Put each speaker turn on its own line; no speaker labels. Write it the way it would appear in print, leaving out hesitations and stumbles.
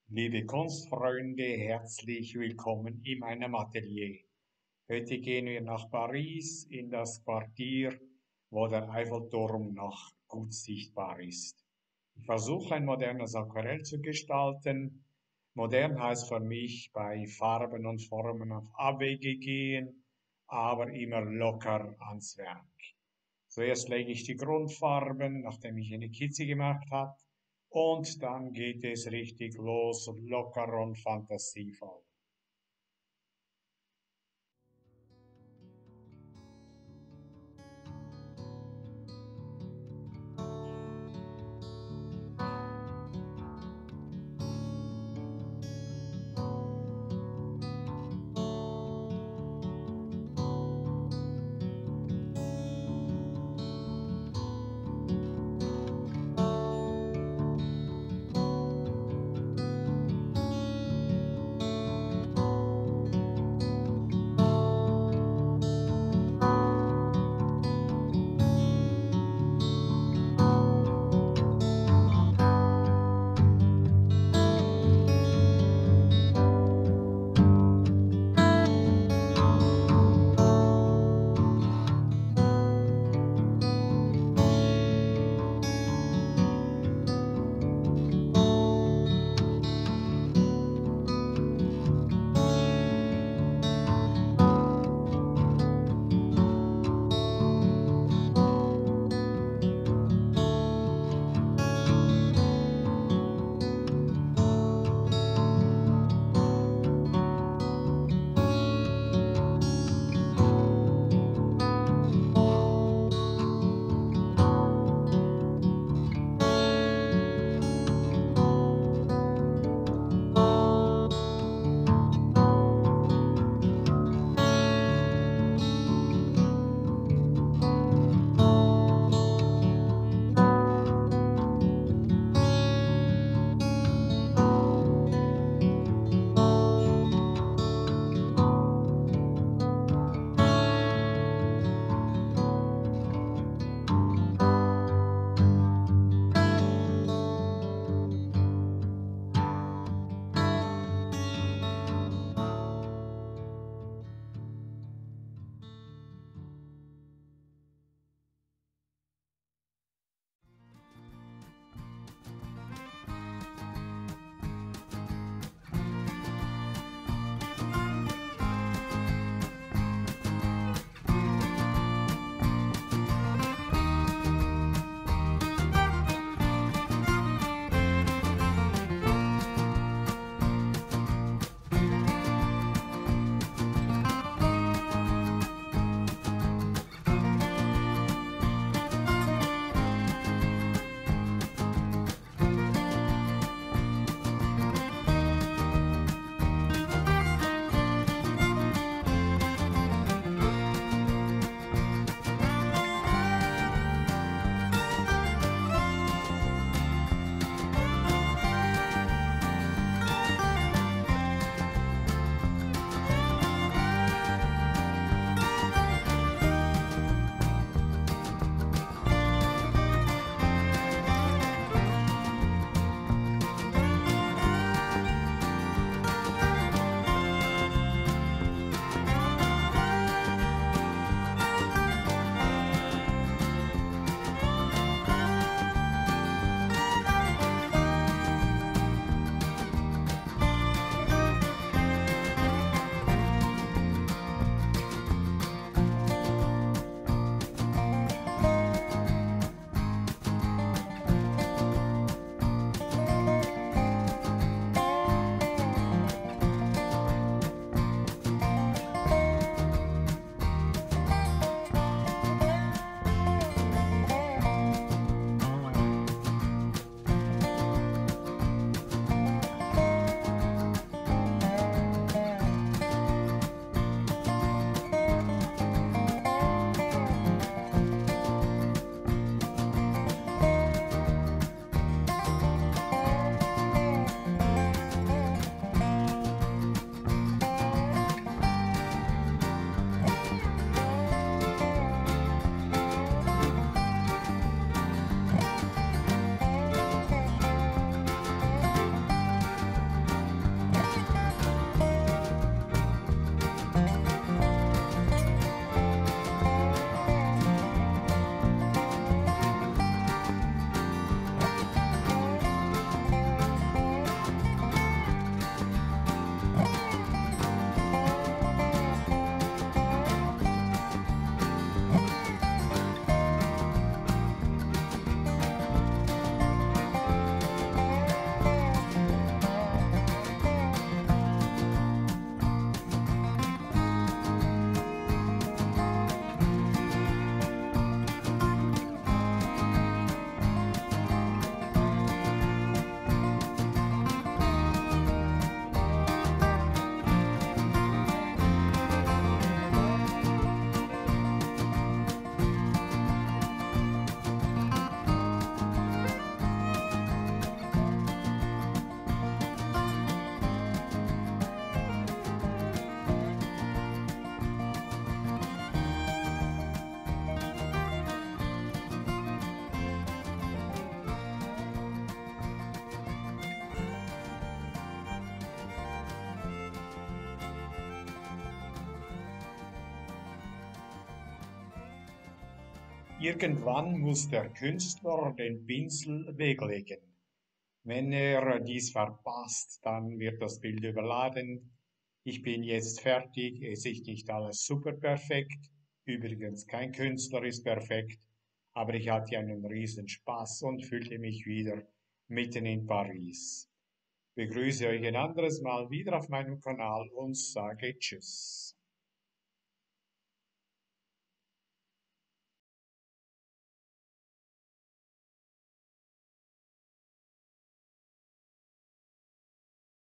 Liebe Kunstfreunde, herzlich willkommen in meinem Atelier. Heute gehen wir nach Paris in das Quartier, wo der Eiffelturm noch gut sichtbar ist. Ich versuche ein modernes Aquarell zu gestalten. Modern heißt für mich bei Farben und Formen auf Abwege gehen, aber immer locker ans Werk. Zuerst lege ich die Grundfarben, nachdem ich eine Skizze gemacht habe, und dann geht es richtig los, locker und fantasievoll. Irgendwann muss der Künstler den Pinsel weglegen. Wenn er dies verpasst, dann wird das Bild überladen. Ich bin jetzt fertig, es ist nicht alles super perfekt. Übrigens, kein Künstler ist perfekt, aber ich hatte einen riesen Spaß und fühlte mich wieder mitten in Paris. Begrüße euch ein anderes Mal wieder auf meinem Kanal und sage Tschüss.